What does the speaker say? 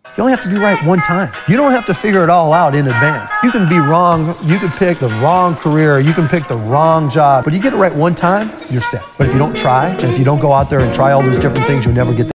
You only have to be right one time. You don't have to figure it all out in advance. You can be wrong. You can pick the wrong career. You can pick the wrong job. But you get it right one time, you're set. But if you don't try, and if you don't go out there and try all those different things, you'll never get